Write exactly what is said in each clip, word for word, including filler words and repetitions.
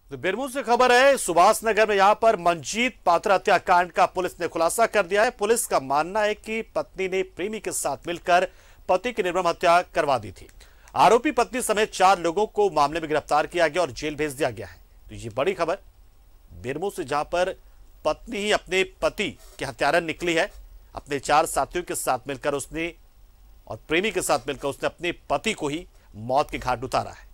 तो बिरमू से खबर है, सुभाष नगर में यहां पर मंजीत पात्र हत्याकांड का पुलिस ने खुलासा कर दिया है। पुलिस का मानना है कि पत्नी ने प्रेमी के साथ मिलकर पति की निर्मम हत्या करवा दी थी। आरोपी पत्नी समेत चार लोगों को मामले में गिरफ्तार किया गया और जेल भेज दिया गया है। तो ये बड़ी खबर बिरमू से, जहां पर पत्नी ही अपने पति के हत्यारा निकली है। अपने चार साथियों के साथ मिलकर उसने और प्रेमी के साथ मिलकर उसने अपने पति को ही मौत के घाट उतारा है।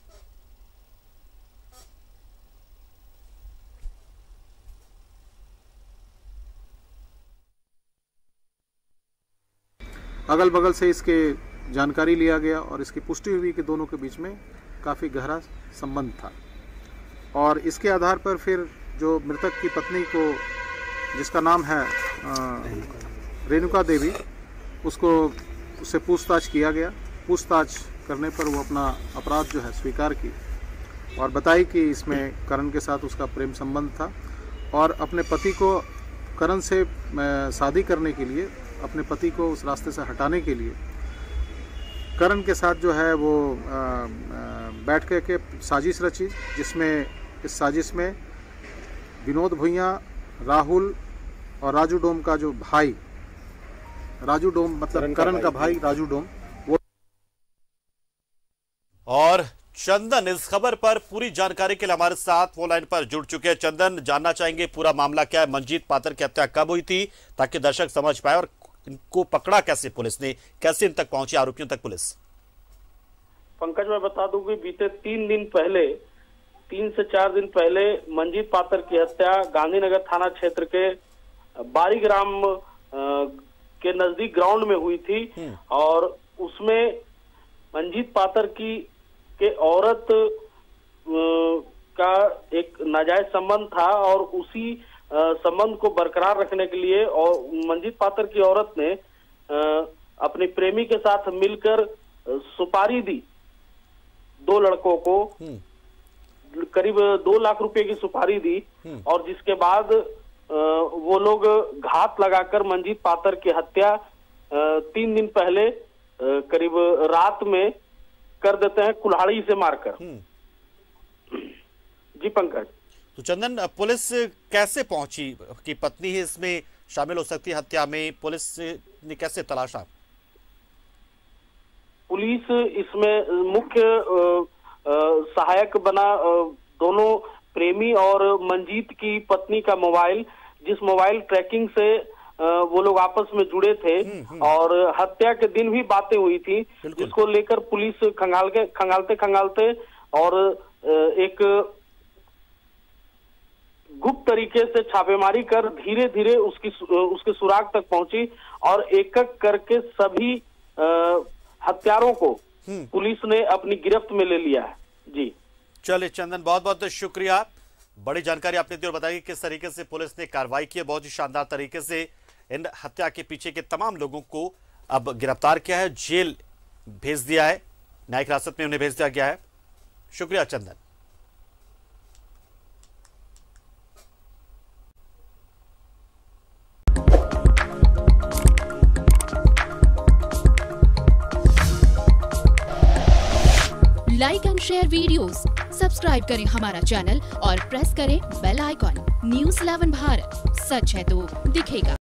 अगल बगल से इसके जानकारी लिया गया और इसकी पुष्टि हुई कि दोनों के बीच में काफ़ी गहरा संबंध था। और इसके आधार पर फिर जो मृतक की पत्नी को, जिसका नाम है रेणुका देवी, उसको उससे पूछताछ किया गया। पूछताछ करने पर वो अपना अपराध जो है स्वीकार की और बताई कि इसमें करण के साथ उसका प्रेम संबंध था और अपने पति को करण से शादी करने के लिए, अपने पति को उस रास्ते से हटाने के लिए करण के साथ जो है वो आ, आ, बैठ कर के साजिश रची, जिसमें इस साजिश में विनोद भुइयां, राहुल और राजू डोम का जो भाई, राजू डोम मतलब करण का भाई राजू डोम, वो। और चंदन इस खबर पर पूरी जानकारी के लिए हमारे साथ फोन लाइन पर जुड़ चुके हैं। चंदन, जानना चाहेंगे पूरा मामला क्या है, मंजीत पात्र की हत्या कब हुई थी, ताकि दर्शक समझ पाए, और इनको पकड़ा कैसे पुलिस ने, कैसे इन तक पहुंची आरोपियों तक पुलिस? पंकज, मैं बता दूं कि बीते तीन दिन पहले, तीन से चार दिन पहले मंजीत पात्र की हत्या गांधीनगर थाना क्षेत्र के बारीग्राम के नजदीक ग्राउंड में हुई थी और उसमें मंजीत पात्र की के औरत का एक नाजायज संबंध था और उसी संबंध को बरकरार रखने के लिए और मंजीत पात्र की औरत ने अपने प्रेमी के साथ मिलकर सुपारी दी दो लड़कों को, करीब दो लाख रुपए की सुपारी दी और जिसके बाद वो लोग घात लगाकर मंजीत पात्र की हत्या तीन दिन पहले करीब रात में कर देते हैं, कुल्हाड़ी से मारकर। जी पंकज। तो चंदन, पुलिस कैसे पहुंची कि पत्नी ही इसमें शामिल हो सकती है हत्या में? पुलिस ने कैसे तलाशा? पुलिस इसमें मुख्य सहायक बना दोनों प्रेमी और मंजीत की पत्नी का मोबाइल, जिस मोबाइल ट्रैकिंग से वो लोग आपस में जुड़े थे और हत्या के दिन भी बातें हुई थी, जिसको लेकर पुलिस खंगाल के खंगालते खंगालते और एक गुप्त तरीके से छापेमारी कर धीरे धीरे उसकी उसके सुराग तक पहुंची और एक एक करके सभी हत्यारों को पुलिस ने अपनी गिरफ्त में ले लिया है। जी चलिए चंदन, बहुत बहुत शुक्रिया, बड़ी जानकारी आपने दी और बताई किस तरीके से पुलिस ने कार्रवाई की है। बहुत ही शानदार तरीके से इन हत्या के पीछे के तमाम लोगों को अब गिरफ्तार किया है, जेल भेज दिया है, न्यायिक हिरासत में उन्हें भेज दिया गया है। शुक्रिया Chandan. Like and share videos, subscribe करें हमारा चैनल और प्रेस करें bell icon. News eleven Bharat, सच है तो दिखेगा।